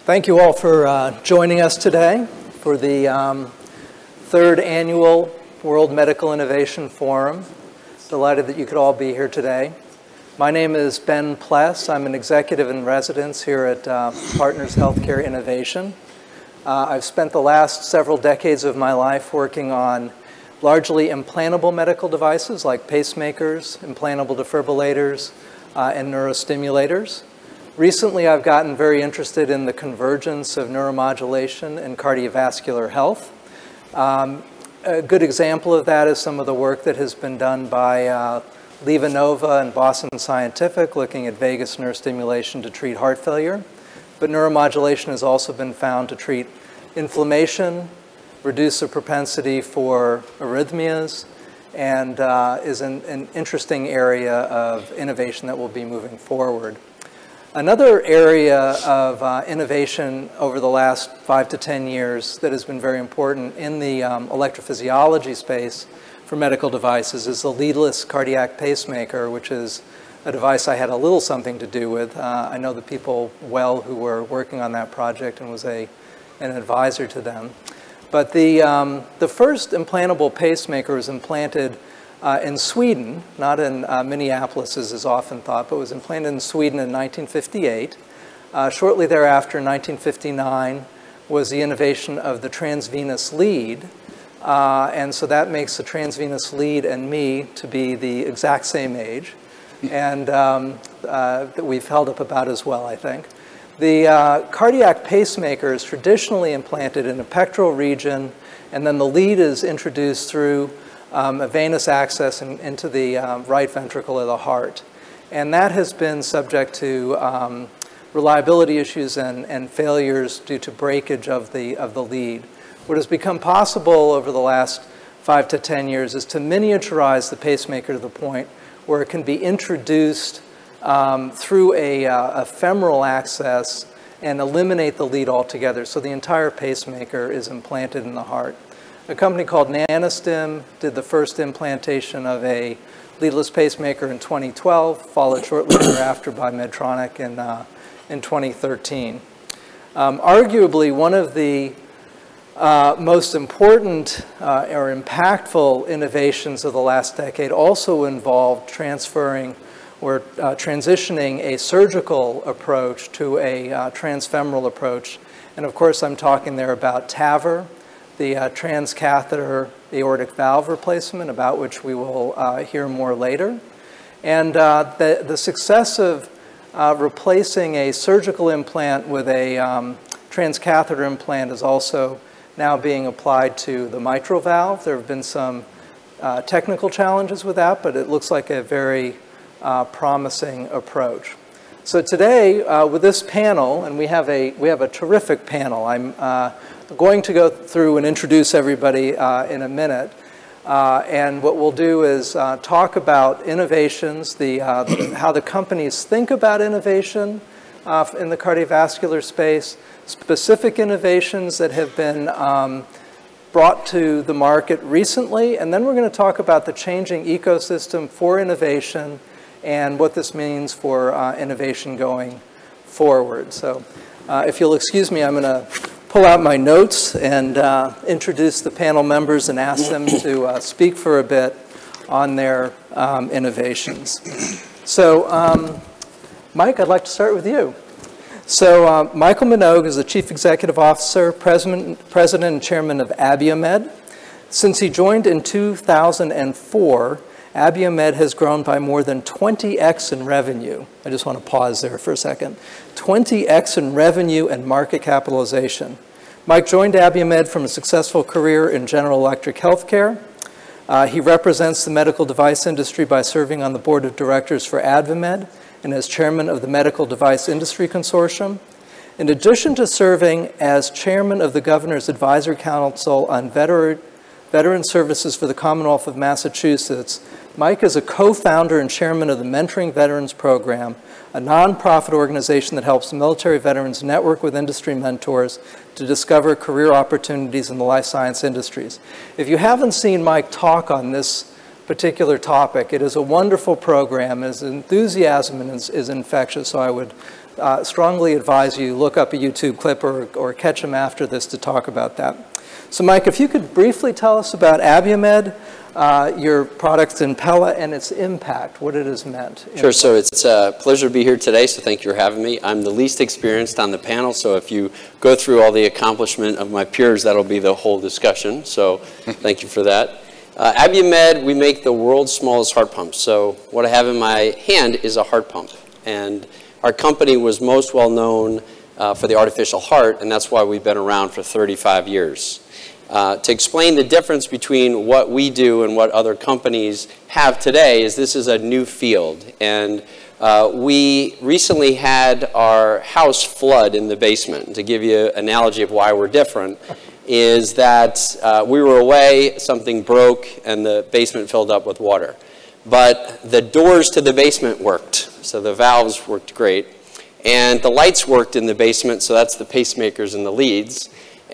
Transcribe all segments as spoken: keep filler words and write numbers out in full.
Thank you all for uh, joining us today for the um, third annual World Medical Innovation Forum. Delighted that you could all be here today. My name is Ben Pless. I'm an executive in residence here at uh, Partners Healthcare Innovation. Uh, I've spent the last several decades of my life working on largely implantable medical devices like pacemakers, implantable defibrillators, uh, and neurostimulators. Recently, I've gotten very interested in the convergence of neuromodulation and cardiovascular health. Um, a good example of that is some of the work that has been done by uh, LivaNova and Boston Scientific looking at vagus nerve stimulation to treat heart failure. But neuromodulation has also been found to treat inflammation, reduce the propensity for arrhythmias, and uh, is an, an interesting area of innovation that will be moving forward. Another area of uh, innovation over the last five to ten years that has been very important in the um, electrophysiology space for medical devices is the leadless cardiac pacemaker, which is a device I had a little something to do with. Uh, I know the people well who were working on that project and was a, an advisor to them. But the, um, the first implantable pacemaker was implanted Uh, in Sweden, not in uh, Minneapolis as is often thought, but was implanted in Sweden in nineteen fifty-eight. Uh, shortly thereafter, in nineteen fifty-nine, was the innovation of the transvenous lead. Uh, and so that makes the transvenous lead and me to be the exact same age. And um, uh, that we've held up about as well, I think. The uh, cardiac pacemaker is traditionally implanted in a pectoral region, and then the lead is introduced through Um, a venous access in, into the um, right ventricle of the heart. And that has been subject to um, reliability issues and, and failures due to breakage of the, of the lead. What has become possible over the last five to ten years is to miniaturize the pacemaker to the point where it can be introduced um, through a, uh, a femoral access and eliminate the lead altogether. So the entire pacemaker is implanted in the heart. A company called Nanostim did the first implantation of a leadless pacemaker in twenty twelve, followed shortly thereafter by Medtronic in, uh, in twenty thirteen. Um, arguably, one of the uh, most important uh, or impactful innovations of the last decade also involved transferring or uh, transitioning a surgical approach to a uh, transfemoral approach. And of course, I'm talking there about TAVR, the uh, transcatheter aortic valve replacement, about which we will uh, hear more later. And uh, the, the success of uh, replacing a surgical implant with a um, transcatheter implant is also now being applied to the mitral valve. There have been some uh, technical challenges with that, but it looks like a very uh, promising approach. So today, uh, with this panel, and we have a, we have a terrific panel. I'm uh, going to go through and introduce everybody uh, in a minute. Uh, and what we'll do is uh, talk about innovations, the, uh, the, how the companies think about innovation uh, in the cardiovascular space, specific innovations that have been um, brought to the market recently, and then we're going to talk about the changing ecosystem for innovation and what this means for uh, innovation going forward. So uh, if you'll excuse me, I'm going to pull out my notes and uh, introduce the panel members and ask them to uh, speak for a bit on their um, innovations. So um, Mike, I'd like to start with you. So uh, Michael Minogue is the Chief Executive Officer, President, President and Chairman of Abiomed. Since he joined in two thousand four, Abiomed has grown by more than twenty X in revenue. I just want to pause there for a second. twenty X in revenue and market capitalization. Mike joined Abiomed from a successful career in General Electric healthcare. Uh, he represents the medical device industry by serving on the board of directors for Abiomed and as chairman of the Medical Device Industry Consortium. In addition to serving as chairman of the Governor's Advisory Council on Veteran Veteran Services for the Commonwealth of Massachusetts, Mike is a co-founder and chairman of the Mentoring Veterans Program, a nonprofit organization that helps military veterans network with industry mentors to discover career opportunities in the life science industries. If you haven't seen Mike talk on this particular topic, it is a wonderful program. His enthusiasm is, is infectious, so I would uh, strongly advise you look up a YouTube clip or, or catch him after this to talk about that. So Mike, if you could briefly tell us about Abiomed, uh, your products in Pella, and its impact, what it has meant. Sure, so it's a pleasure to be here today, so thank you for having me. I'm the least experienced on the panel, so if you go through all the accomplishment of my peers, that'll be the whole discussion, so thank you for that. Uh, Abiomed, we make the world's smallest heart pump. So what I have in my hand is a heart pump, and our company was most well known uh, for the artificial heart, and that's why we've been around for thirty-five years. Uh, to explain the difference between what we do and what other companies have today is this is a new field. And uh, we recently had our house flood in the basement. To give you an analogy of why we're different is that uh, we were away, something broke, and the basement filled up with water. But the doors to the basement worked, so the valves worked great. And the lights worked in the basement, so that's the pacemakers and the leads.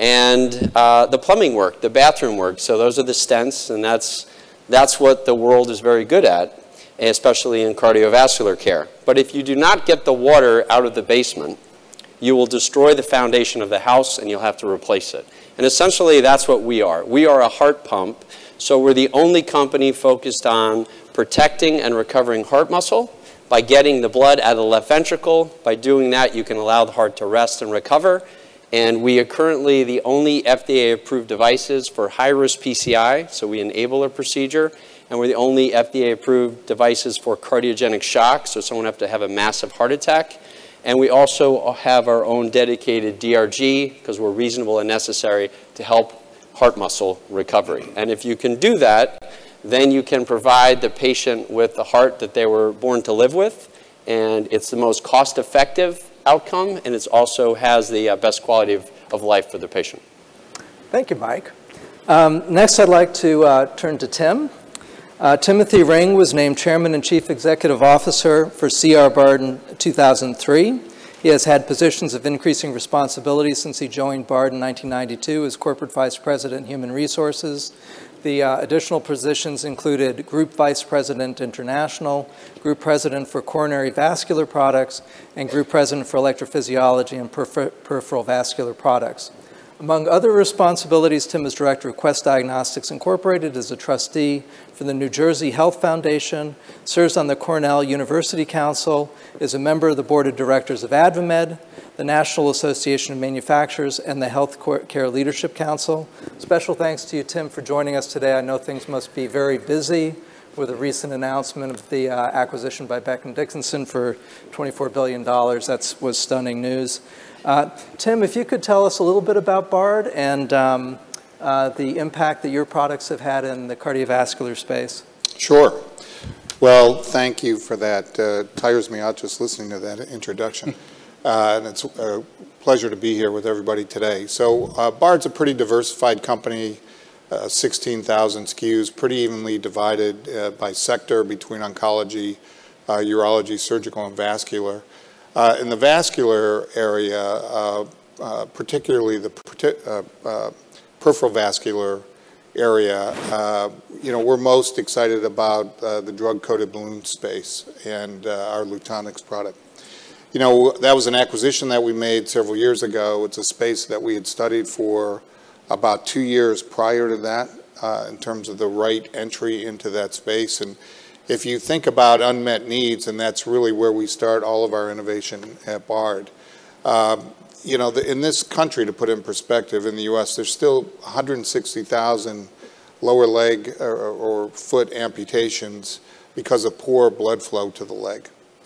And uh, the plumbing worked, the bathroom worked, so those are the stents, and that's, that's what the world is very good at, especially in cardiovascular care. But if you do not get the water out of the basement, you will destroy the foundation of the house and you'll have to replace it. And essentially that's what we are. We are a heart pump, so we're the only company focused on protecting and recovering heart muscle by getting the blood out of the left ventricle. By doing that, you can allow the heart to rest and recover. And we are currently the only F D A-approved devices for high-risk P C I, so we enable a procedure. And we're the only F D A-approved devices for cardiogenic shock, so someone have to have a massive heart attack. And we also have our own dedicated D R G, because we're reasonable and necessary to help heart muscle recovery. And if you can do that, then you can provide the patient with the heart that they were born to live with. And it's the most cost-effective outcome, and it also has the uh, best quality of, of life for the patient. Thank you, Mike. Um, next, I'd like to uh, turn to Tim. Uh, Timothy Ring was named Chairman and Chief Executive Officer for C R BARD in two thousand three. He has had positions of increasing responsibility since he joined BARD in nineteen ninety-two as Corporate Vice President, Human Resources. The uh, additional positions included Group Vice President International, Group President for Coronary Vascular Products, and Group President for Electrophysiology and Peripher Peripheral Vascular Products. Among other responsibilities, Tim is Director of Quest Diagnostics Incorporated, is a trustee for the New Jersey Health Foundation, serves on the Cornell University Council, is a member of the Board of Directors of Abiomed, the National Association of Manufacturers, and the Health Care Leadership Council. Special thanks to you, Tim, for joining us today. I know things must be very busy with a recent announcement of the uh, acquisition by Becton Dickinson for twenty-four billion dollars. That was stunning news. Uh, Tim, if you could tell us a little bit about BARD and um, uh, the impact that your products have had in the cardiovascular space. Sure. Well, thank you for that. Uh, tires me out just listening to that introduction. Uh, and it's a pleasure to be here with everybody today. So uh, BARD's a pretty diversified company, uh, sixteen thousand S K Us, pretty evenly divided uh, by sector between oncology, uh, urology, surgical, and vascular. Uh, in the vascular area, uh, uh, particularly the uh, uh, peripheral vascular area, uh, you know, we're most excited about uh, the drug-coated balloon space and uh, our Lutonix product. You know, that was an acquisition that we made several years ago. It's a space that we had studied for about two years prior to that uh, in terms of the right entry into that space. And if you think about unmet needs, and that's really where we start all of our innovation at BARD, um, you know, the, in this country, to put it in perspective, in the U S, there's still one hundred sixty thousand lower leg or, or foot amputations because of poor blood flow to the leg.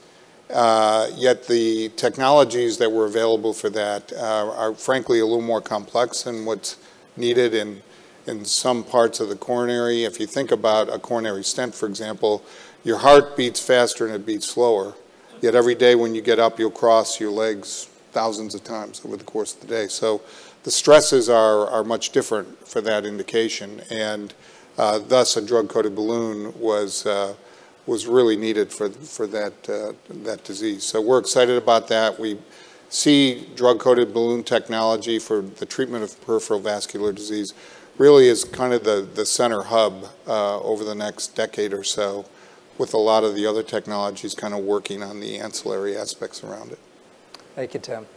Uh, yet the technologies that were available for that uh, are frankly a little more complex than what's needed in, in some parts of the coronary. If you think about a coronary stent, for example, your heart beats faster and it beats slower. Yet every day when you get up, you'll cross your legs thousands of times over the course of the day. So the stresses are, are much different for that indication. And uh, thus a drug-coated balloon was uh, was really needed for, for that, uh, that disease. So we're excited about that. We see drug-coated balloon technology for the treatment of peripheral vascular disease really is kind of the, the center hub uh, over the next decade or so, with a lot of the other technologies kind of working on the ancillary aspects around it. Thank you, Tim.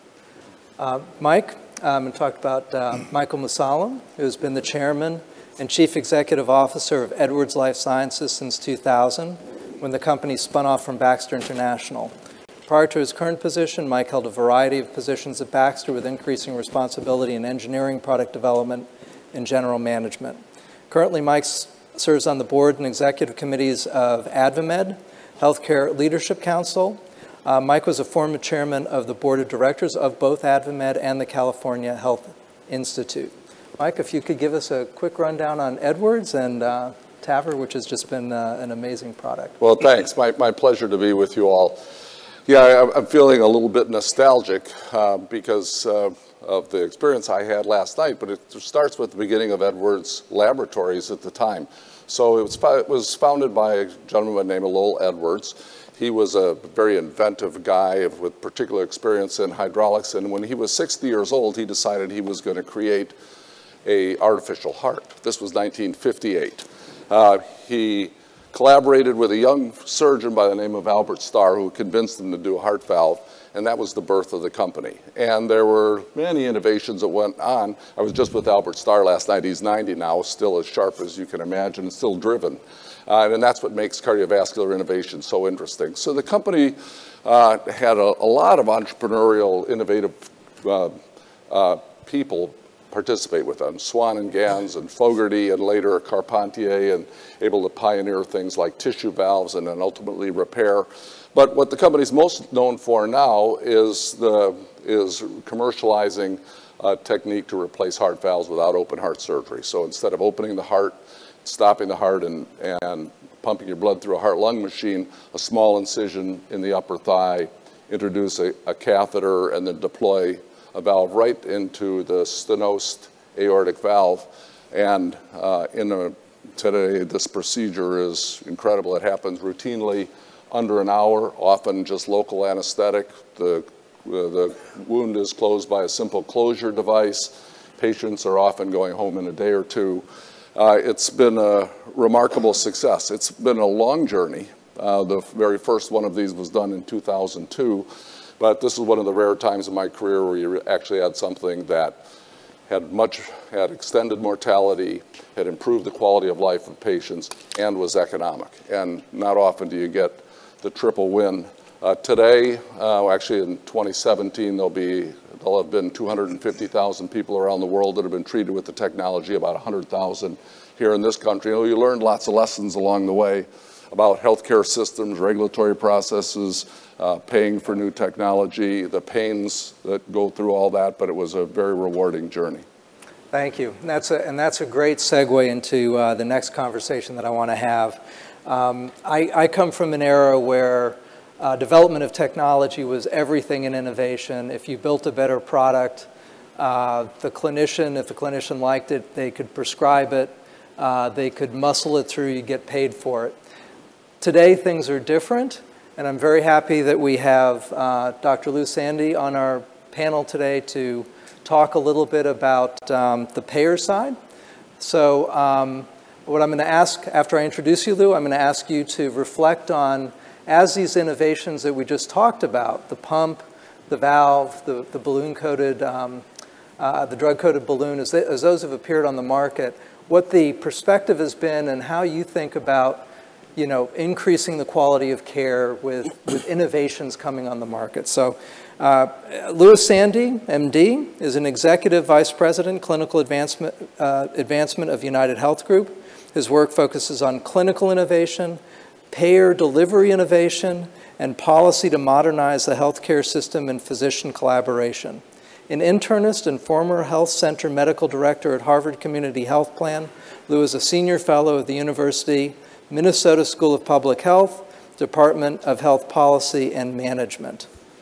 Uh, Mike, I'm going to talk about uh, Michael Mussallem, who has been the chairman and chief executive officer of Edwards Lifesciences since two thousand, when the company spun off from Baxter International. Prior to his current position, Mike held a variety of positions at Baxter with increasing responsibility in engineering, product development, and general management. Currently, Mike serves on the board and executive committees of Abiomed, Healthcare Leadership Council. Uh, Mike was a former chairman of the board of directors of both Abiomed and the California Health Institute. Mike, if you could give us a quick rundown on Edwards and uh, T A V R, which has just been uh, an amazing product. Well, thanks. My, my pleasure to be with you all. Yeah, I'm feeling a little bit nostalgic uh, because uh, of the experience I had last night, but it starts with the beginning of Edwards Laboratories at the time. So it was, it was founded by a gentleman named Lowell Edwards. He was a very inventive guy with particular experience in hydraulics, and when he was sixty years old, he decided he was going to create an artificial heart. This was nineteen fifty-eight. Uh, he collaborated with a young surgeon by the name of Albert Starr, who convinced him to do a heart valve, and that was the birth of the company. And there were many innovations that went on. I was just with Albert Starr last night. He's ninety now, still as sharp as you can imagine, and still driven. Uh, and that's what makes cardiovascular innovation so interesting. So the company uh, had a, a lot of entrepreneurial, innovative uh, uh, people participate with them. Swan and Gans and Fogarty and later Carpentier, and able to pioneer things like tissue valves and then ultimately repair. But what the company's most known for now is, the, is commercializing a technique to replace heart valves without open heart surgery. So instead of opening the heart, stopping the heart and, and pumping your blood through a heart-lung machine, a small incision in the upper thigh, introduce a, a catheter and then deploy a valve right into the stenosed aortic valve. And uh, in a, today, this procedure is incredible. It happens routinely under an hour, often just local anesthetic. The, uh, the wound is closed by a simple closure device. Patients are often going home in a day or two. Uh, it's been a remarkable success. It's been a long journey. Uh, the very first one of these was done in two thousand two. But this is one of the rare times in my career where you actually had something that had much, had extended mortality, had improved the quality of life of patients, and was economic. And not often do you get the triple win. Uh, today, uh, actually in twenty seventeen, there'll be, there'll have been two hundred fifty thousand people around the world that have been treated with the technology, about one hundred thousand here in this country. You know, you learned lots of lessons along the way about healthcare systems, regulatory processes, uh, paying for new technology, the pains that go through all that, but it was a very rewarding journey. Thank you. And that's a, and that's a great segue into uh, the next conversation that I want to have. Um, I, I come from an era where uh, development of technology was everything in innovation. If you built a better product, uh, the clinician, if the clinician liked it, they could prescribe it, uh, they could muscle it through, you get paid for it. Today, things are different, and I'm very happy that we have uh, Doctor Lou Sandy on our panel today to talk a little bit about um, the payer side. So um, what I'm going to ask, after I introduce you, Lou, I'm going to ask you to reflect on, as these innovations that we just talked about, the pump, the valve, the, the balloon-coated, um, uh, the drug-coated balloon, as, they, as those have appeared on the market, what the perspective has been and how you think about you know, increasing the quality of care with, with innovations coming on the market. So uh, Louis Sandy, M D, is an Executive Vice President, Clinical Advancement, uh, Advancement of UnitedHealth Group. His work focuses on clinical innovation, payer delivery innovation, and policy to modernize the healthcare system and physician collaboration. An internist and former health center medical director at Harvard Community Health Plan, Lou is a senior fellow of the University Minnesota School of Public Health, Department of Health Policy and Management.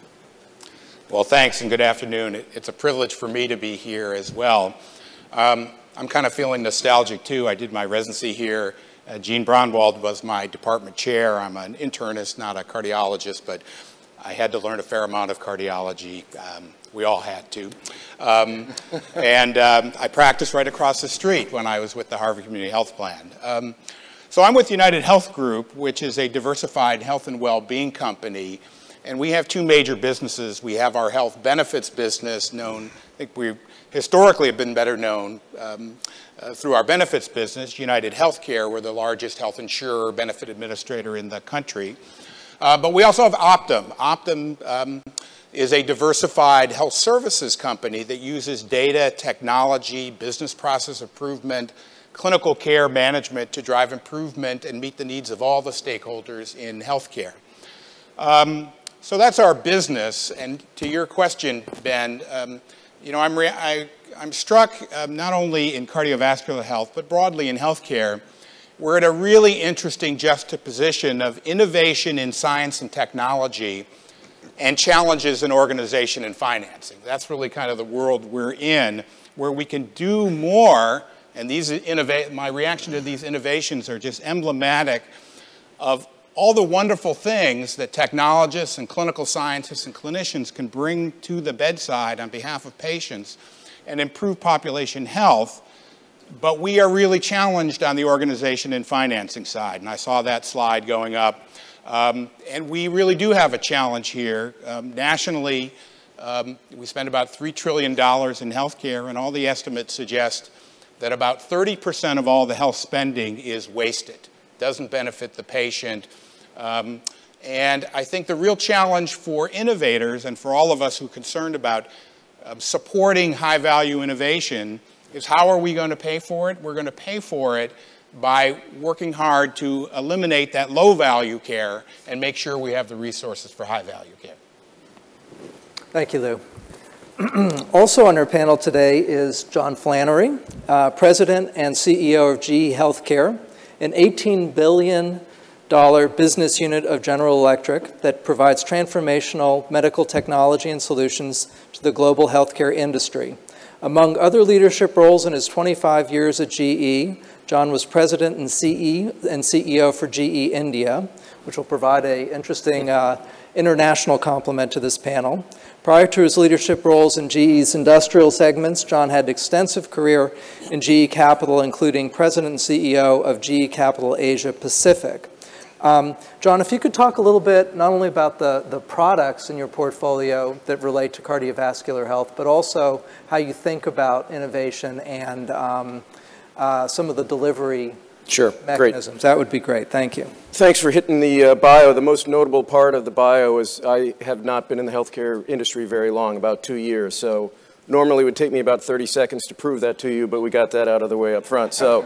Well, thanks and good afternoon. It's a privilege for me to be here as well. Um, I'm kind of feeling nostalgic too. I did my residency here. Uh, Gene Braunwald was my department chair. I'm an internist, not a cardiologist, but I had to learn a fair amount of cardiology. Um, we all had to. Um, and um, I practiced right across the street when I was with the Harvard Community Health Plan. Um, So I'm with UnitedHealth Group, which is a diversified health and well-being company, And we have two major businesses. We have our health benefits business known, I think we historically have been better known um, uh, through our benefits business. UnitedHealth, we're the largest health insurer, benefit administrator in the country. Uh, but we also have Optum. Optum um, is a diversified health services company that uses data, technology, business process improvement, clinical care management to drive improvement and meet the needs of all the stakeholders in healthcare. Um, so that's our business. And to your question, Ben, um, you know, I'm, re I, I'm struck um, not only in cardiovascular health, but broadly in healthcare. We're at a really interesting juxtaposition of innovation in science and technology and challenges in organization and financing. That's really kind of the world we're in, where we can do more. And these innova- my reaction to these innovations are just emblematic of all the wonderful things that technologists and clinical scientists and clinicians can bring to the bedside on behalf of patients and improve population health. But we are really challenged on the organization and financing side. And I saw that slide going up. Um, and we really do have a challenge here. Um, nationally, um, we spend about three trillion dollars in healthcare, and all the estimates suggest that about thirty percent of all the health spending is wasted, doesn't benefit the patient. Um, and I think the real challenge for innovators and for all of us who are concerned about uh, supporting high-value innovation is how are we going to pay for it? We're going to pay for it by working hard to eliminate that low-value care and make sure we have the resources for high-value care. Thank you, Lou. Also on our panel today is John Flannery, uh, President and C E O of G E Healthcare, an eighteen billion dollar business unit of General Electric that provides transformational medical technology and solutions to the global healthcare industry. Among other leadership roles in his twenty-five years at G E, John was President and C E and C E O for G E India, which will provide an interesting uh, international complement to this panel. Prior to his leadership roles in G E's industrial segments, John had an extensive career in G E Capital, including President and C E O of G E Capital Asia Pacific. Um, John, if you could talk a little bit not only about the, the products in your portfolio that relate to cardiovascular health, but also how you think about innovation and um, uh, some of the delivery Sure, mechanisms. Great. That would be great. Thank you. Thanks for hitting the uh, bio. The most notable part of the bio is I have not been in the healthcare industry very long, about two years. So normally it would take me about thirty seconds to prove that to you, but we got that out of the way up front. So,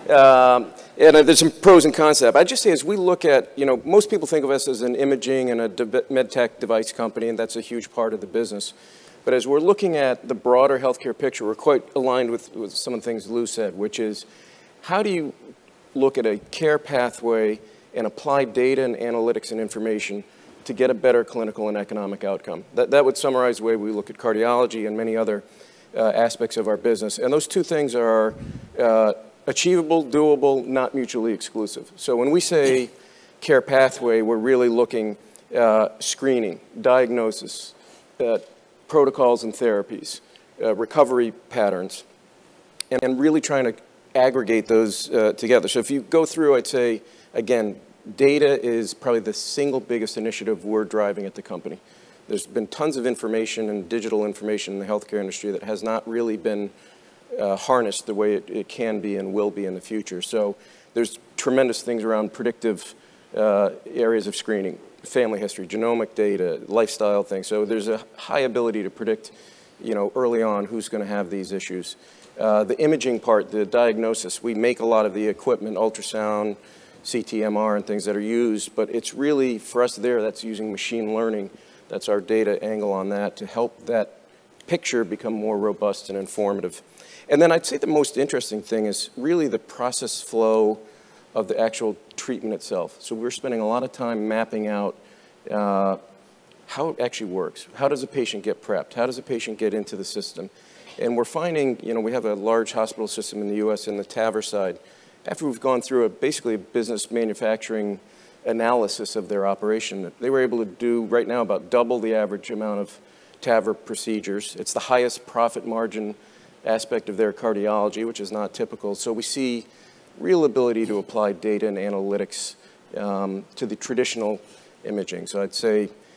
um, and uh, there's some pros and cons to that. I'd just say as we look at, you know, most people think of us as an imaging and a de med tech device company, and that's a huge part of the business. But as we're looking at the broader healthcare picture, we're quite aligned with, with some of the things Lou said, which is how do you look at a care pathway and apply data and analytics and information to get a better clinical and economic outcome. That, that would summarize the way we look at cardiology and many other uh, aspects of our business. And those two things are uh, achievable, doable, not mutually exclusive. So when we say care pathway, we're really looking uh, screening, diagnosis, uh, protocols and therapies, uh, recovery patterns, and, and really trying to aggregate those uh, together. So if you go through, I'd say, again, data is probably the single biggest initiative we're driving at the company. There's been tons of information and digital information in the healthcare industry that has not really been uh, harnessed the way it, it can be and will be in the future. So there's tremendous things around predictive uh, areas of screening, family history, genomic data, lifestyle things. So there's a high ability to predict, you know, early on who's going to have these issues. Uh, the imaging part, the diagnosis, we make a lot of the equipment, ultrasound, C T, M R, and things that are used, but it's really, for us there, that's using machine learning. That's our data angle on that to help that picture become more robust and informative. And then I'd say the most interesting thing is really the process flow of the actual treatment itself. So we're spending a lot of time mapping out uh, how it actually works. How does a patient get prepped? How does a patient get into the system? And we're finding, you know, we have a large hospital system in the U S in the TAVR side. After we've gone through a basically a business manufacturing analysis of their operation, they were able to do right now about double the average amount of TAVR procedures. It's the highest profit margin aspect of their cardiology, which is not typical. So we see real ability to apply data and analytics um, to the traditional imaging. So I'd say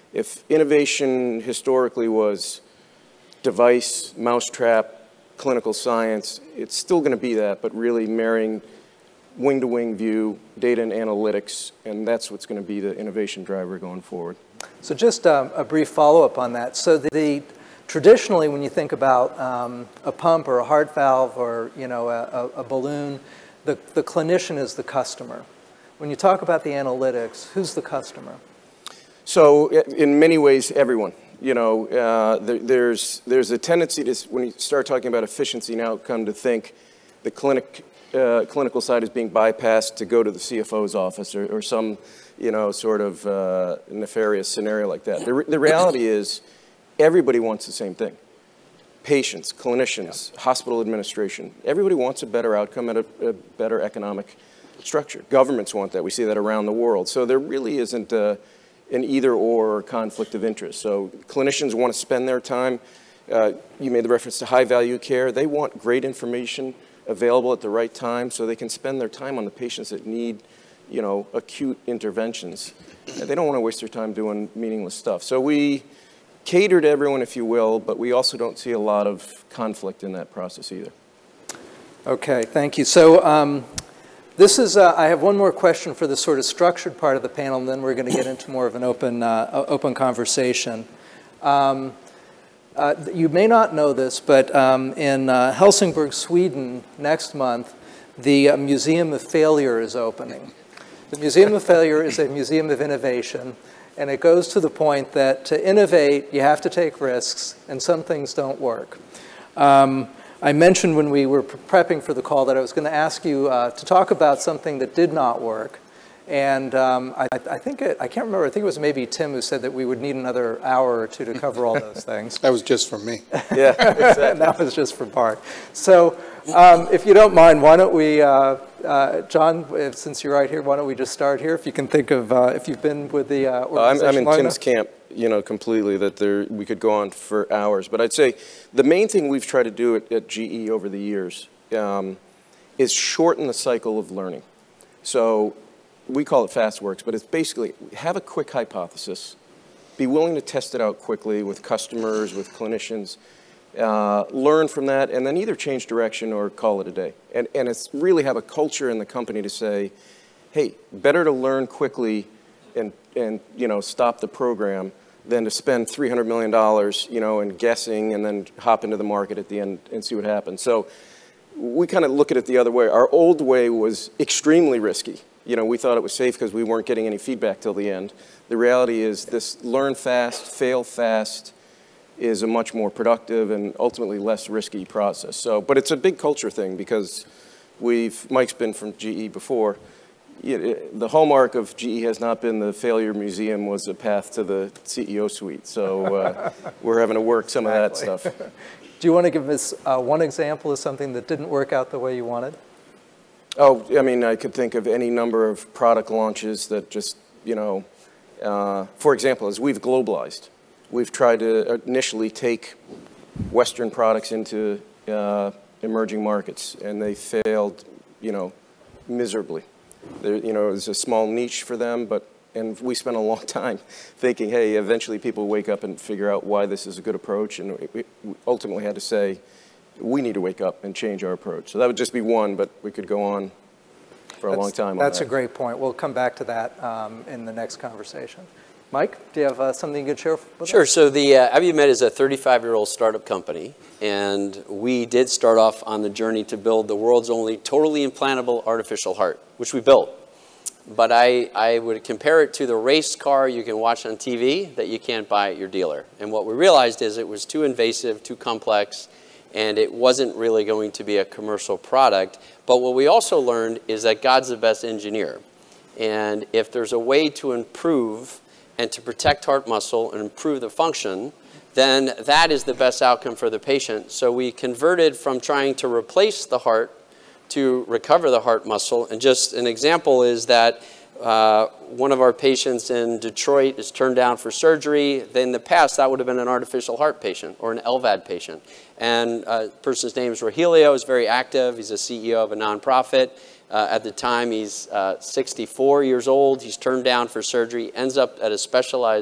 If innovation historically was device, mousetrap, clinical science, it's still going to be that, but really marrying wing-to-wing view, data and analytics, and that's what's going to be the innovation driver going forward. So just um, a brief follow-up on that. So the, the traditionally, when you think about um, a pump or a heart valve or you know a, a, a balloon, the, the clinician is the customer. When you talk about the analytics, who's the customer? So in many ways, everyone. You know, uh, there, there's there's a tendency to, when you start talking about efficiency and outcome, to think the clinic uh, clinical side is being bypassed to go to the C F O's office or, or some, you know, sort of uh, nefarious scenario like that. The, the reality is, everybody wants the same thing. Patients, clinicians, yeah. hospital administration. Everybody wants a better outcome and a, a better economic structure. Governments want that. We see that around the world. So there really isn't a, an either-or conflict of interest. So clinicians want to spend their time. Uh, you made the reference to high-value care. They want great information available at the right time so they can spend their time on the patients that need, you know, acute interventions. They don't want to waste their time doing meaningless stuff. So we cater to everyone, if you will, but we also don't see a lot of conflict in that process either. Okay, thank you. So um, this is, uh, I have one more question for the sort of structured part of the panel, and then we're going to get into more of an open, uh, open conversation. Um, uh, you may not know this, but um, in uh, Helsingborg, Sweden, next month, the uh, Museum of Failure is opening. The Museum of Failure is a museum of innovation, and it goes to the point that to innovate, you have to take risks, and some things don't work. Um, I mentioned when we were prepping for the call that I was going to ask you uh, to talk about something that did not work. And um, I, I think it, I can't remember, I think it was maybe Tim who said that we would need another hour or two to cover all those things. That was just for me. Yeah, exactly. That was just for Bart. So um, if you don't mind, why don't we, uh, uh, John, if, since you're right here, why don't we just start here? If you can think of, uh, if you've been with the uh, organization I'm, I'm in long Tim's enough. camp, you know, completely, that there, we could go on for hours. But I'd say the main thing we've tried to do at, at G E over the years um, is shorten the cycle of learning. So we call it fast works, but it's basically have a quick hypothesis, be willing to test it out quickly with customers, with clinicians, uh, learn from that, and then either change direction or call it a day. And, and it's really have a culture in the company to say, hey, better to learn quickly and, and you know, stop the program than to spend three hundred million dollars, you know, in guessing and then hop into the market at the end and see what happens. So we kind of look at it the other way. Our old way was extremely risky. You know, we thought it was safe because we weren't getting any feedback till the end. The reality is this learn fast, fail fast is a much more productive and ultimately less risky process. So, but it's a big culture thing because we've, Mike's been from G E before. The hallmark of G E has not been the failure museum was a path to the C E O suite. So uh, we're having to work some exactly. of that stuff. Do you want to give us uh, one example of something that didn't work out the way you wanted? Oh, I mean, I could think of any number of product launches that just, you know, uh, for example, as we've globalized, we've tried to initially take Western products into uh, emerging markets, and they failed, you know, miserably. There, you know, it was a small niche for them, but, and we spent a long time thinking, hey, eventually people wake up and figure out why this is a good approach, and we ultimately had to say, we need to wake up and change our approach. So that would just be one, but we could go on for a that's, long time on That's that. a great point. We'll come back to that um, in the next conversation. Mike, do you have uh, something you could share with us? Sure. So the uh, Abiomed is a thirty-five-year-old startup company, and we did start off on the journey to build the world's only totally implantable artificial heart, which we built. But I, I would compare it to the race car you can watch on T V that you can't buy at your dealer. And what we realized is it was too invasive, too complex, and it wasn't really going to be a commercial product. But what we also learned is that God's the best engineer. And if there's a way to improve and to protect heart muscle and improve the function, then that is the best outcome for the patient. So we converted from trying to replace the heart to recover the heart muscle. And just an example is that uh, one of our patients in Detroit is turned down for surgery. In the past, that would have been an artificial heart patient or an L V A D patient. And uh, the person's name is Rogelio, is very active. He's a C E O of a nonprofit. Uh, at the time, he's uh, sixty-four years old. He's turned down for surgery, ends up at a specialized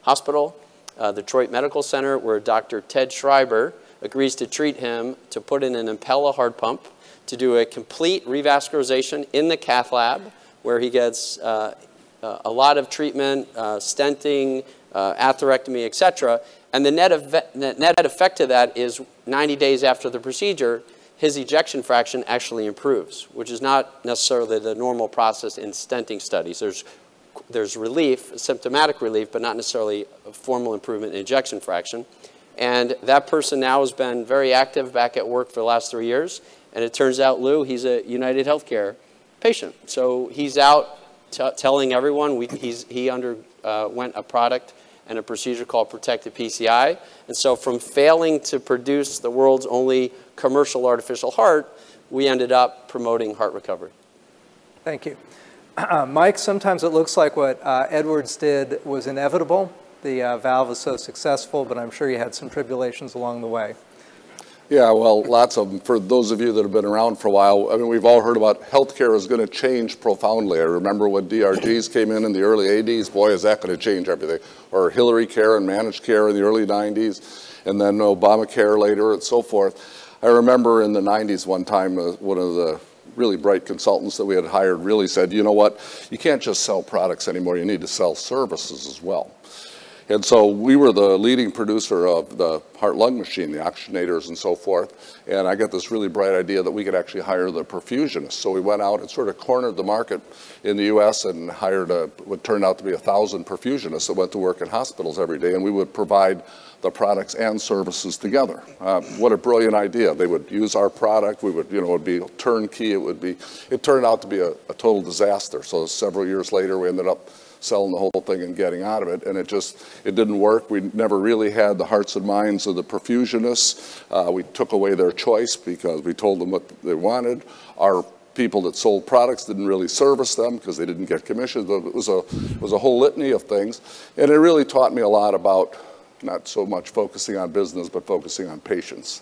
Hospital, uh, the Detroit Medical Center, where Doctor Ted Schreiber agrees to treat him to put in an Impella heart pump, to do a complete revascularization in the cath lab, where he gets uh, uh, a lot of treatment, uh, stenting, uh, atherectomy, et cetera. And the net, net, net effect of that is ninety days after the procedure, his ejection fraction actually improves, which is not necessarily the normal process in stenting studies. There's, there's relief, symptomatic relief, but not necessarily a formal improvement in ejection fraction. And that person now has been very active back at work for the last three years. And it turns out, Lou, he's a UnitedHealth patient. So he's out t telling everyone we, he's, he underwent uh, a product and a procedure called protected P C I. And so from failing to produce the world's only commercial artificial heart, we ended up promoting heart recovery. Thank you. Uh, Mike, sometimes it looks like what uh, Edwards did was inevitable. The uh, valve was so successful, but I'm sure you had some tribulations along the way. Yeah, well, lots of them. For those of you that have been around for a while, I mean, we've all heard about healthcare is going to change profoundly. I remember when D R Gs came in in the early eighties, boy, is that going to change everything. Or Hillary Care and managed care in the early nineties, and then Obamacare later and so forth. I remember in the nineties one time, uh, one of the really bright consultants that we had hired really said, you know what, you can't just sell products anymore, you need to sell services as well. And so we were the leading producer of the heart-lung machine, the oxygenators and so forth. And I got this really bright idea that we could actually hire the perfusionists. So we went out and sort of cornered the market in the U S and hired a, what turned out to be a thousand perfusionists that went to work in hospitals every day. And we would provide the products and services together. Uh, what a brilliant idea. They would use our product. We would, you know, it would be turnkey. It would be, it turned out to be a, a total disaster. So several years later, we ended up selling the whole thing and getting out of it, and it just, it didn't work. We never really had the hearts and minds of the perfusionists. Uh, we took away their choice because we told them what they wanted. Our people that sold products didn't really service them because they didn't get commissions, but it was a, it was a whole litany of things, and it really taught me a lot about not so much focusing on business, but focusing on patients.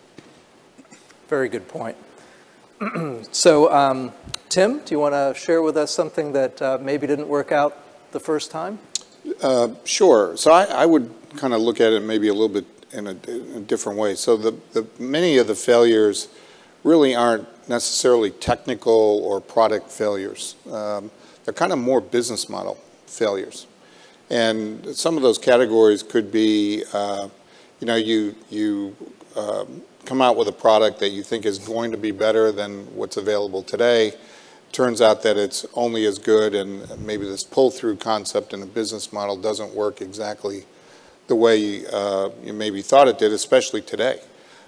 Mm. Very good point. So, um, Tim, do you want to share with us something that uh, maybe didn't work out the first time? Uh, sure. So I, I would kind of look at it maybe a little bit in a, in a different way. So the, the, many of the failures really aren't necessarily technical or product failures. Um, they're kind of more business model failures. And some of those categories could be, uh, you know, you, you um, come out with a product that you think is going to be better than what's available today. Turns out that it's only as good, and maybe this pull-through concept in a business model doesn't work exactly the way uh, you maybe thought it did, especially today.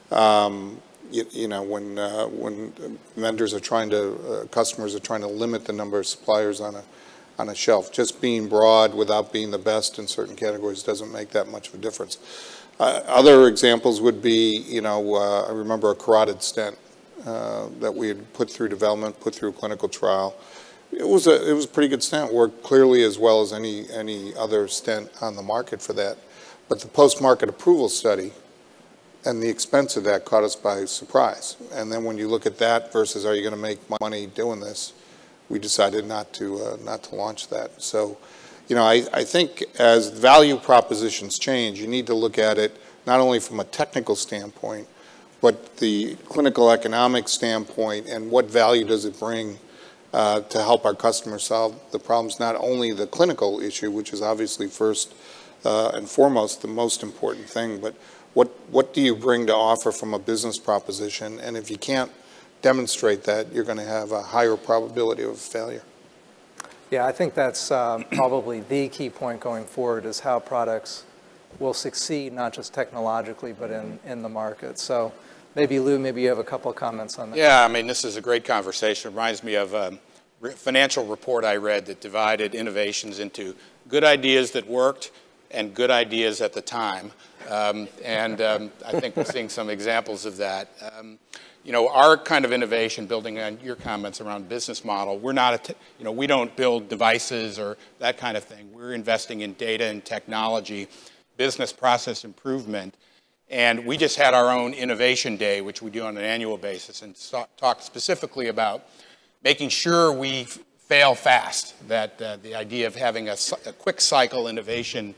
Um, you, you know, when uh, when vendors are trying to, uh, customers are trying to limit the number of suppliers on a on a shelf. Just being broad without being the best in certain categories doesn't make that much of a difference. Uh, other examples would be, you know, uh, I remember a carotid stent uh, that we had put through development, put through a clinical trial. It was a it was a pretty good stent, worked clearly as well as any any other stent on the market for that. But the post-market approval study and the expense of that caught us by surprise. And then when you look at that versus are you going to make money doing this, we decided not to uh, not to launch that. So, you know, I, I think as value propositions change, you need to look at it not only from a technical standpoint, but the clinical economic standpoint and what value does it bring uh, to help our customers solve the problems, not only the clinical issue, which is obviously first uh, and foremost the most important thing, but what, what do you bring to offer from a business proposition? And if you can't demonstrate that, you're going to have a higher probability of failure. Yeah, I think that's um, probably the key point going forward is how products will succeed, not just technologically, but in, in the market. So maybe, Lou, maybe you have a couple of comments on that. Yeah, I mean, this is a great conversation. It reminds me of a financial report I read that divided innovations into good ideas that worked and good ideas at the time. Um, and um, I think we're seeing some examples of that. Um, You know, our kind of innovation, building on your comments around business model, we're not, a t you know, we don't build devices or that kind of thing. We're investing in data and technology, business process improvement. And we just had our own innovation day, which we do on an annual basis, and so talk specifically about making sure we fail fast, that uh, the idea of having a, a quick cycle innovation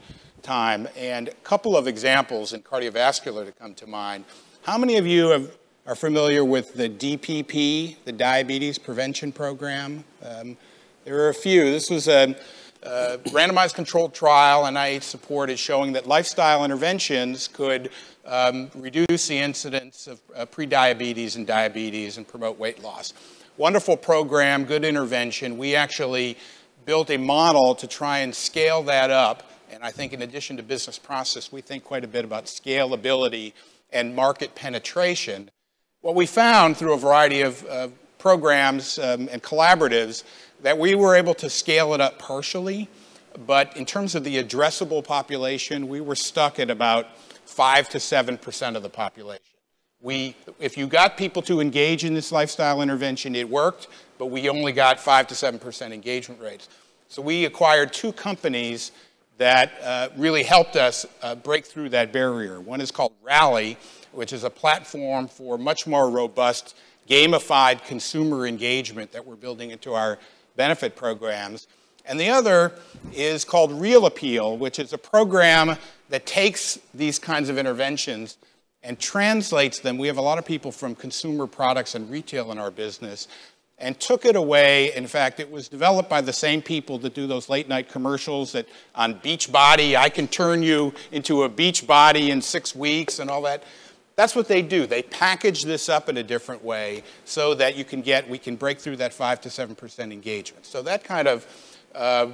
time. And a couple of examples in cardiovascular to come to mind. How many of you have, are familiar with the D P P, the Diabetes Prevention Program? Um, there are a few. This was a, a randomized controlled trial N I H supported showing that lifestyle interventions could um, reduce the incidence of uh, prediabetes and diabetes and promote weight loss. Wonderful program, good intervention. We actually built a model to try and scale that up. And I think in addition to business process, we think quite a bit about scalability and market penetration. What we found through a variety of uh, programs um, and collaboratives, that we were able to scale it up partially, but in terms of the addressable population, we were stuck at about five to seven percent of the population. We, if you got people to engage in this lifestyle intervention, it worked, but we only got five to seven percent engagement rates. So we acquired two companies that uh, really helped us uh, break through that barrier. One is called Rally, which is a platform for much more robust gamified consumer engagement that we're building into our benefit programs. And the other is called Real Appeal, which is a program that takes these kinds of interventions and translates them. We have a lot of people from consumer products and retail in our business, and took it away. In fact, it was developed by the same people that do those late night commercials that on Beachbody, I can turn you into a beach body in six weeks and all that. That's what they do. They package this up in a different way so that you can get, we can break through that five to seven percent engagement. So that kind of uh,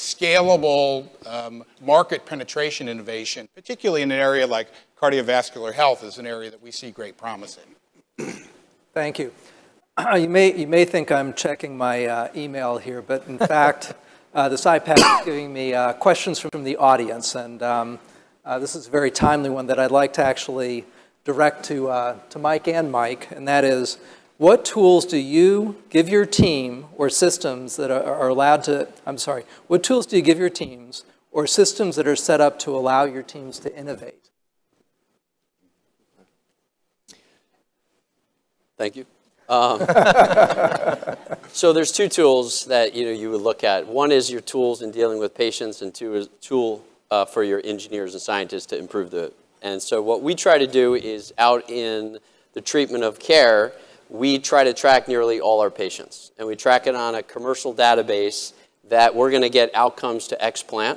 scalable um, market penetration innovation, particularly in an area like cardiovascular health, is an area that we see great promise in. Thank you. You may, you may think I'm checking my uh, email here, but in fact, uh, this iPad is giving me uh, questions from the audience, and um, uh, this is a very timely one that I'd like to actually direct to, uh, to Mike and Mike, and that is, what tools do you give your team or systems that are, are allowed to, I'm sorry, what tools do you give your teams or systems that are set up to allow your teams to innovate? Thank you. Um, so there's two tools that you know you would look at. One is your tools in dealing with patients, and two is a tool uh, for your engineers and scientists to improve the. And so what we try to do is out in the treatment of care, we try to track nearly all our patients, and we track it on a commercial database that we're going to get outcomes to explant.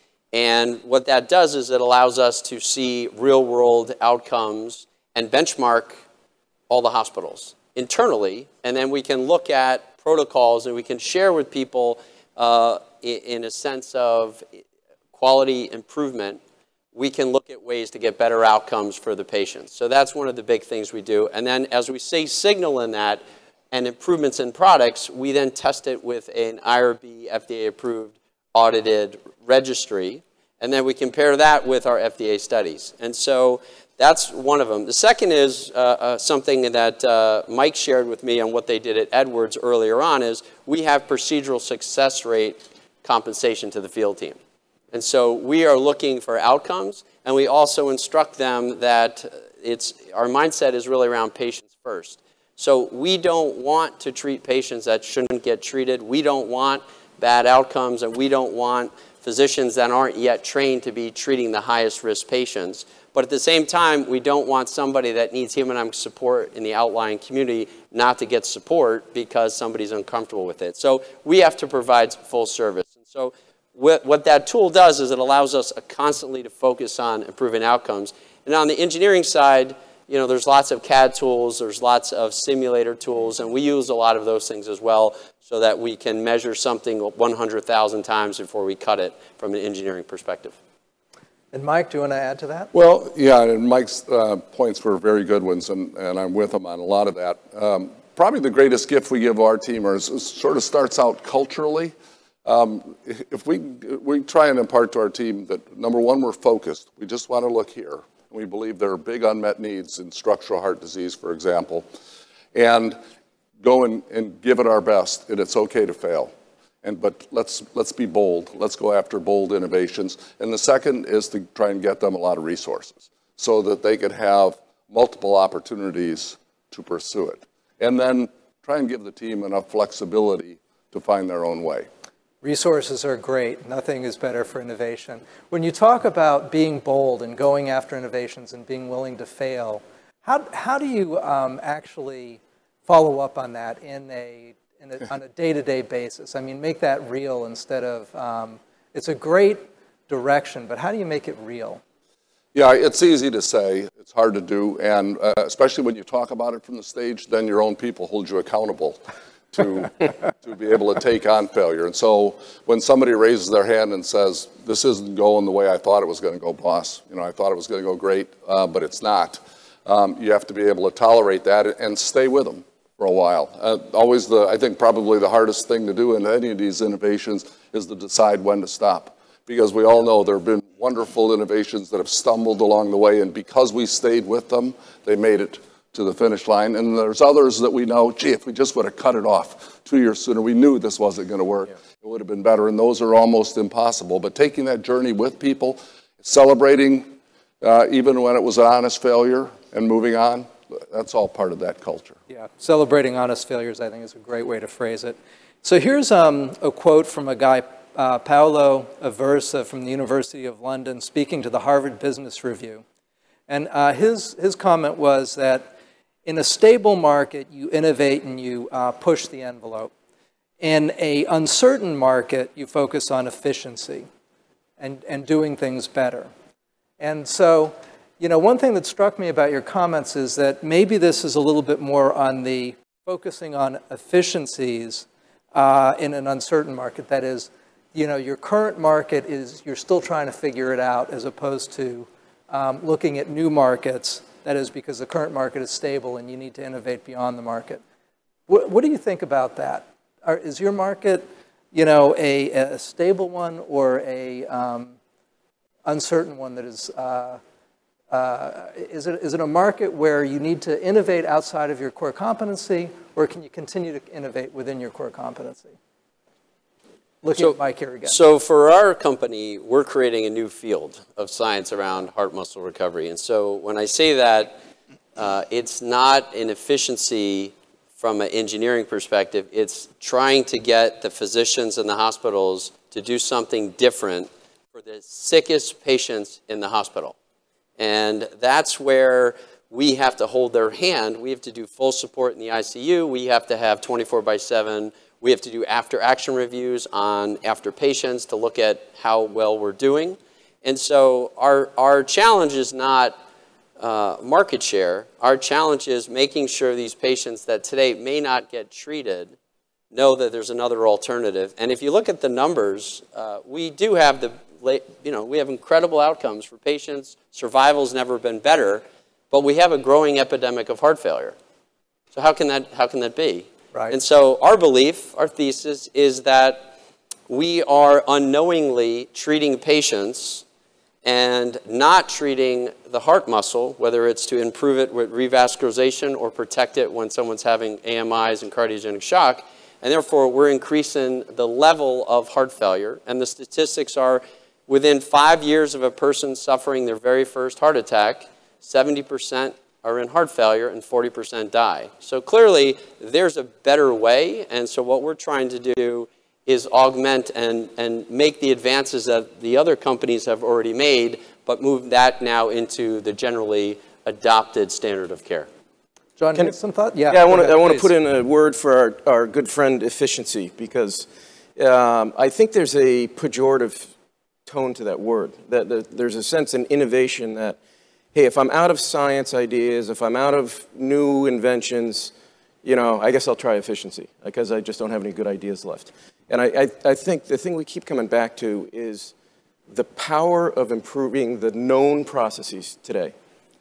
And what that does is it allows us to see real-world outcomes and benchmark all the hospitals internally, and then we can look at protocols and we can share with people uh, in a sense of quality improvement. We can look at ways to get better outcomes for the patients. So that's one of the big things we do. And then as we see signal in that and improvements in products, we then test it with an I R B F D A-approved audited registry, and then we compare that with our F D A studies. And so that's one of them. The second is uh, uh, something that uh, Mike shared with me on what they did at Edwards earlier on is we have procedural success rate compensation to the field team. And so we are looking for outcomes, and we also instruct them that it's, our mindset is really around patients first. So we don't want to treat patients that shouldn't get treated. We don't want bad outcomes, and we don't want physicians that aren't yet trained to be treating the highest risk patients. But at the same time, we don't want somebody that needs hemodynamic support in the outlying community not to get support because somebody's uncomfortable with it. So we have to provide full service. And so what, what that tool does is it allows us constantly to focus on improving outcomes. And on the engineering side, you know, there's lots of C A D tools, there's lots of simulator tools, and we use a lot of those things as well so that we can measure something one hundred thousand times before we cut it from an engineering perspective. And Mike, do you want to add to that? Well, yeah, and Mike's uh, points were very good ones, and, and I'm with him on a lot of that. Um, probably the greatest gift we give our team is, is sort of starts out culturally. Um, if we, we try and impart to our team that, number one, we're focused. We just want to look here. We believe there are big unmet needs in structural heart disease, for example, and go and, and give it our best, and it's okay to fail. And, but let's, let's be bold. Let's go after bold innovations. And the second is to try and get them a lot of resources so that they could have multiple opportunities to pursue it. And then try and give the team enough flexibility to find their own way. resources are great. Nothing is better for innovation. When you talk about being bold and going after innovations and being willing to fail, how, how do you um, actually follow up on that in a, in a, on a day-to-day basis? I mean, make that real instead of, um, it's a great direction, but how do you make it real? Yeah, it's easy to say, it's hard to do, and uh, especially when you talk about it from the stage, then your own people hold you accountable to, to be able to take on failure. And so when somebody raises their hand and says, this isn't going the way I thought it was going to go, boss, you know, I thought it was going to go great, uh, but it's not, um, you have to be able to tolerate that and stay with them for a while. Uh, always the, I think probably the hardest thing to do in any of these innovations is to decide when to stop. Because we all know there have been wonderful innovations that have stumbled along the way, and because we stayed with them, they made it to the finish line. And there's others that we know, gee, if we just would have cut it off two years sooner, we knew this wasn't going to work. Yeah. It would have been better, and those are almost impossible. But taking that journey with people, celebrating uh, even when it was an honest failure and moving on, that's all part of that culture. Yeah, celebrating honest failures, I think, is a great way to phrase it. So here's um, a quote from a guy, Uh, Paolo Aversa from the University of London, speaking to the Harvard Business Review. And uh, his, his comment was that in a stable market, you innovate and you uh, push the envelope. In an uncertain market, you focus on efficiency and, and doing things better. And so, you know, one thing that struck me about your comments is that maybe this is a little bit more on the focusing on efficiencies uh, in an uncertain market. That is, you know, your current market is, you're still trying to figure it out, as opposed to um, looking at new markets. That is because the current market is stable and you need to innovate beyond the market. What, what do you think about that? Are, is your market, you know, a, a stable one or a um, uncertain one that is, uh, uh, is it, is it a market where you need to innovate outside of your core competency, or can you continue to innovate within your core competency? Looking so, at Mike here again. So for our company, we're creating a new field of science around heart muscle recovery. And so when I say that, uh, it's not an efficiency from an engineering perspective. It's trying to get the physicians and the hospitals to do something different for the sickest patients in the hospital. And that's where we have to hold their hand. We have to do full support in the I C U. We have to have twenty-four by seven. We have to do after-action reviews on after patients to look at how well we're doing. And so our, our challenge is not uh, market share. Our challenge is making sure these patients that today may not get treated know that there's another alternative. And if you look at the numbers, uh, we do have the, you know, we have incredible outcomes for patients. Survival's never been better, but we have a growing epidemic of heart failure. So how can that, how can that be? Right. And so our belief, our thesis, is that we are unknowingly treating patients and not treating the heart muscle, whether it's to improve it with revascularization or protect it when someone's having A M Is and cardiogenic shock. And therefore, we're increasing the level of heart failure. And the statistics are within five years of a person suffering their very first heart attack, seventy percent are in heart failure and forty percent die. So clearly, there's a better way. And so what we're trying to do is augment and, and make the advances that the other companies have already made, but move that now into the generally adopted standard of care. John, Can you have some thought? Yeah, yeah I want to I want to please. put in a word for our, our good friend efficiency, because um, I think there's a pejorative tone to that word. That, that there's a sense in innovation that, hey, if I'm out of science ideas, if I'm out of new inventions, you know, I guess I'll try efficiency because I just don't have any good ideas left. And I, I, I think the thing we keep coming back to is the power of improving the known processes today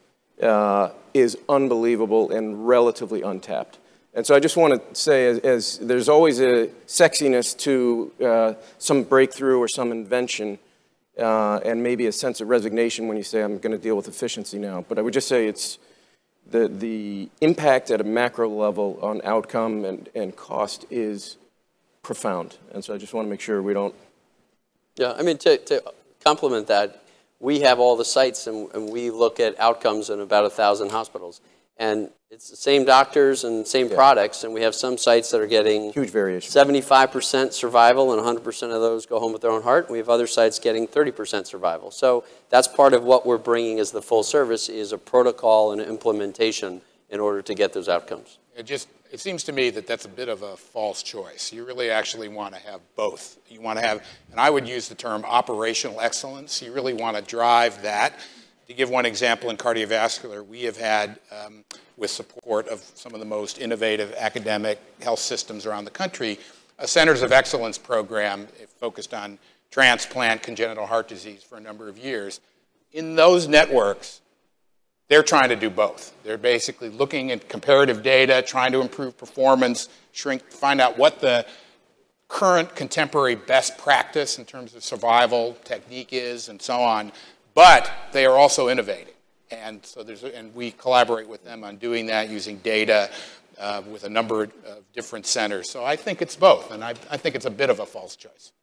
uh, is unbelievable and relatively untapped. And so I just want to say, as, as there's always a sexiness to uh, some breakthrough or some invention, Uh, and maybe a sense of resignation when you say, I'm going to deal with efficiency now. But I would just say it's the, the impact at a macro level on outcome and, and cost is profound. And so I just want to make sure we don't. Yeah, I mean, to, to complement that, we have all the sites and, and we look at outcomes in about a thousand hospitals. And it's the same doctors and same yeah. products, and we have some sites that are getting huge variation. seventy-five percent survival, and one hundred percent of those go home with their own heart. And we have other sites getting thirty percent survival. So that's part of what we're bringing as the full service is a protocol and an implementation in order to get those outcomes. It just it seems to me that that's a bit of a false choice. You really actually want to have both. You want to have, and I would use the term operational excellence. You really want to drive that. To give one example, in cardiovascular, we have had, um, with support of some of the most innovative academic health systems around the country, a Centers of Excellence program focused on transplant, congenital heart disease for a number of years. In those networks, they're trying to do both. They're basically looking at comparative data, trying to improve performance, shrink, find out what the current contemporary best practice in terms of survival technique is, and so on. But they are also innovating. And so there's, and we collaborate with them on doing that using data uh, with a number of different centers. So I think it's both, and I, I think it's a bit of a false choice.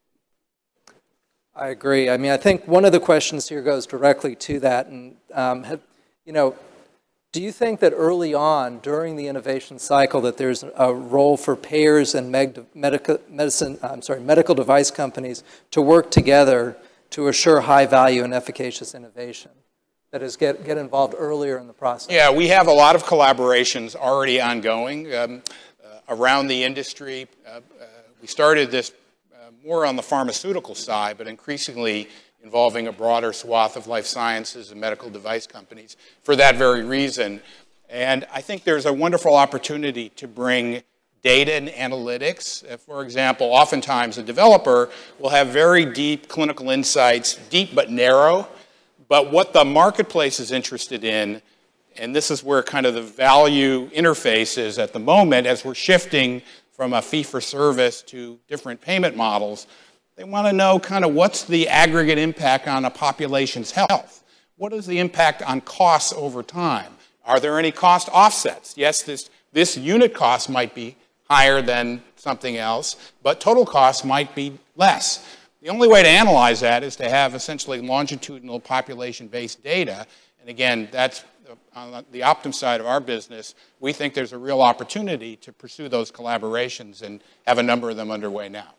I agree. I mean, I think one of the questions here goes directly to that. And, um, have, you know, do you think that early on during the innovation cycle that there's a role for payers and med medical, medicine, I'm sorry, medical device companies to work together to assure high value and efficacious innovation? That is, get, get involved earlier in the process. Yeah, we have a lot of collaborations already ongoing um, uh, around the industry. Uh, uh, we started this uh, more on the pharmaceutical side, but increasingly involving a broader swath of life sciences and medical device companies for that very reason. And I think there's a wonderful opportunity to bring data and analytics. Uh, for example, oftentimes a developer will have very deep clinical insights, deep but narrow. But what the marketplace is interested in, and this is where kind of the value interface is at the moment as we're shifting from a fee-for-service to different payment models, they want to know kind of what's the aggregate impact on a population's health? What is the impact on costs over time? Are there any cost offsets? Yes, this, this unit cost might be higher than something else, but total cost might be less. The only way to analyze that is to have essentially longitudinal population-based data. And again, that's on the Optum side of our business. We think there's a real opportunity to pursue those collaborations and have a number of them underway now.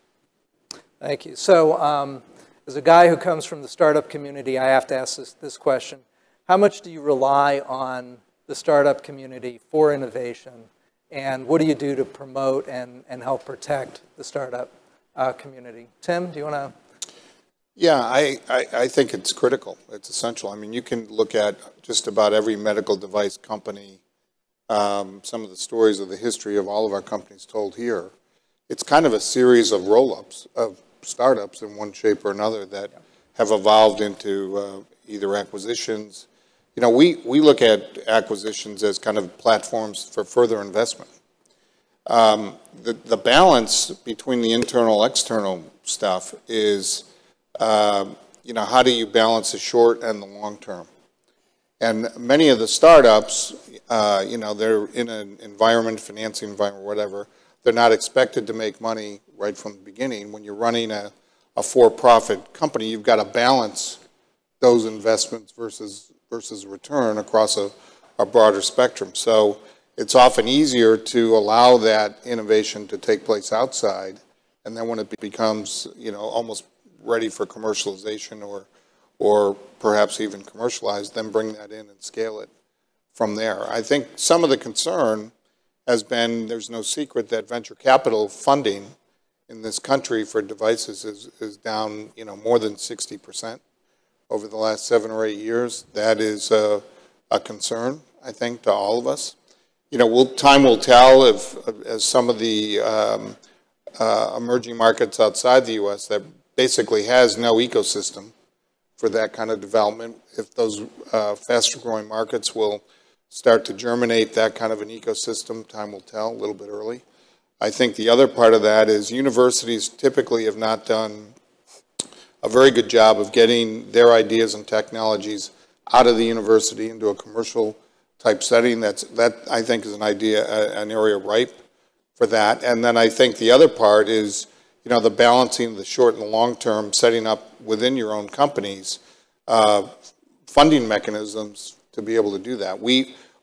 Thank you. So um, as a guy who comes from the startup community, I have to ask this, this question. How much do you rely on the startup community for innovation? And what do you do to promote and, and help protect the startup Uh, community? Tim, do you want to? Yeah, I, I, I think it's critical. It's essential. I mean, you can look at just about every medical device company, um, some of the stories of the history of all of our companies told here. It's kind of a series of roll-ups of startups in one shape or another that yeah. have evolved into uh, either acquisitions. You know, we, we look at acquisitions as kind of platforms for further investment. Um, the, the balance between the internal external stuff is, uh, you know, how do you balance the short and the long term? And many of the startups, uh, you know, they're in an environment, financing environment, whatever, they're not expected to make money right from the beginning. When you're running a, a for-profit company, you've got to balance those investments versus, versus return across a, a broader spectrum. So it's often easier to allow that innovation to take place outside, and then when it becomes, you know, almost ready for commercialization or, or perhaps even commercialized, then bring that in and scale it from there. I think some of the concern has been, there's no secret that venture capital funding in this country for devices is, is down, you know, more than sixty percent over the last seven or eight years. That is a, a concern, I think, to all of us. You know, we'll, time will tell if, as some of the um, uh, emerging markets outside the U S that basically has no ecosystem for that kind of development, if those uh, faster growing markets will start to germinate that kind of an ecosystem, time will tell, a little bit early. I think the other part of that is universities typically have not done a very good job of getting their ideas and technologies out of the university into a commercial type setting. That's, that, I think, is an idea, an area ripe for that. And then I think the other part is, you know, the balancing of the short and the long term, setting up within your own companies uh, funding mechanisms to be able to do that. We,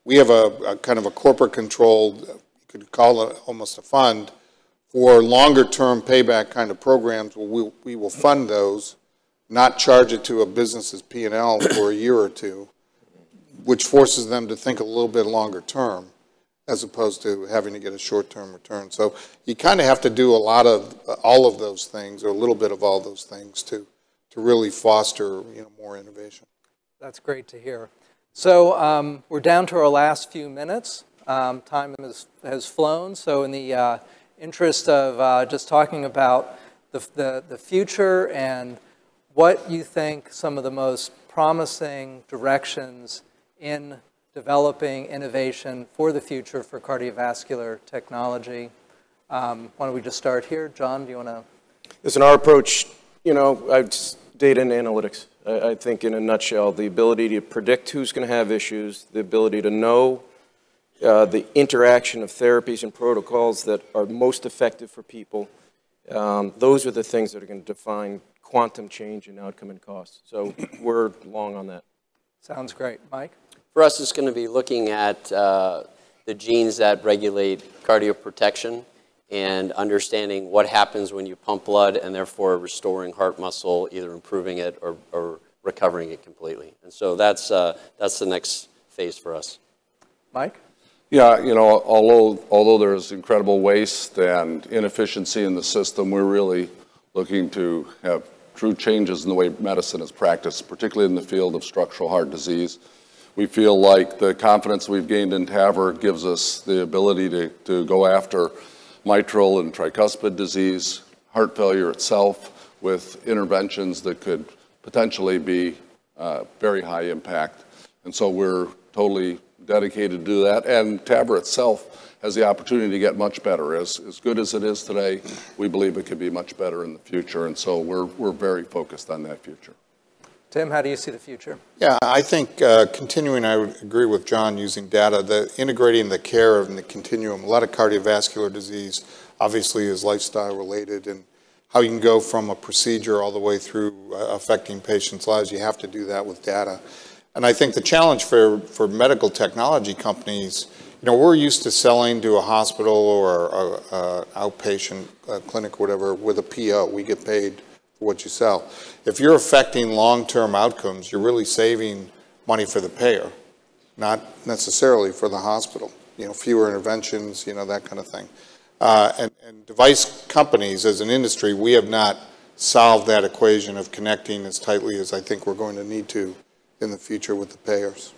we have a, a kind of a corporate-controlled, you could call it almost a fund, for longer-term payback kind of programs. Where we, we will fund those, not charge it to a business's P and L for a year or two, which forces them to think a little bit longer term, as opposed to having to get a short-term return. So you kind of have to do a lot of uh, all of those things, or a little bit of all those things, to to really foster, you know, more innovation. That's great to hear. So um, we're down to our last few minutes. Um, time has, has flown. So in the uh, interest of uh, just talking about the, the the future and what you think some of the most promising directions in developing innovation for the future for cardiovascular technology. Um, why don't we just start here? John, do you want to? Listen, our approach, you know, I've data and analytics. I, I think in a nutshell, the ability to predict who's going to have issues, the ability to know uh, the interaction of therapies and protocols that are most effective for people. Um, those are the things that are going to define quantum change in outcome and cost. So we're long on that. Sounds great. Mike? For us, it's going to be looking at uh, the genes that regulate cardioprotection and understanding what happens when you pump blood and therefore restoring heart muscle, either improving it or, or recovering it completely. And so that's, uh, that's the next phase for us. Mike? Yeah, you know, although, although there's incredible waste and inefficiency in the system, we're really looking to have true changes in the way medicine is practiced, particularly in the field of structural heart disease. We feel like the confidence we've gained in TAVR gives us the ability to, to go after mitral and tricuspid disease, heart failure itself, with interventions that could potentially be uh, very high impact. And so we're totally dedicated to do that. And TAVR itself has the opportunity to get much better. As, as good as it is today, we believe it could be much better in the future. And so we're, we're very focused on that future. Tim, how do you see the future? Yeah, I think uh, continuing, I would agree with John, using data, the integrating the care of the continuum. A lot of cardiovascular disease obviously is lifestyle related, and how you can go from a procedure all the way through uh, affecting patients' lives. You have to do that with data. And I think the challenge for, for medical technology companies, you know, we're used to selling to a hospital or a, a outpatient uh, clinic or whatever with a P O. We get paid for what you sell. If you're affecting long-term outcomes, you're really saving money for the payer, not necessarily for the hospital. You know, fewer interventions, you know, that kind of thing. Uh, and, and device companies, as an industry, we have not solved that equation of connecting as tightly as I think we're going to need to in the future with the payers.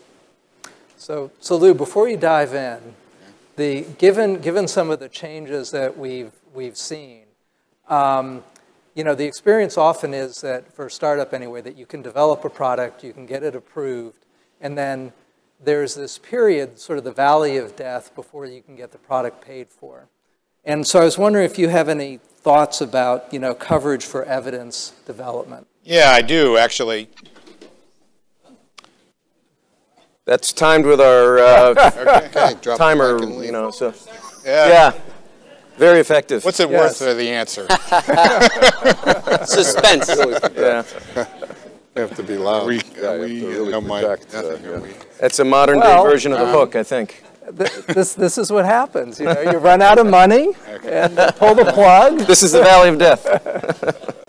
So, so Lou, before you dive in, the, given, given some of the changes that we've, we've seen, um, you know, the experience often is that, for a startup anyway, that you can develop a product, you can get it approved, and then there's this period, sort of the valley of death, before you can get the product paid for. And so I was wondering if you have any thoughts about, you know, coverage for evidence development. Yeah, I do, actually. That's timed with our uh, Okay, drop timer, it back and leave. you know, so. Yeah. Yeah, very effective. What's it Yes. worth for the answer? Suspense. Yeah, You have to be loud. Yeah, you have to really no mic. protect, uh, yeah. that's a modern Well, day version of the hook, I think. This, this is what happens, you know, you run out of money and pull the plug. This is the valley of death.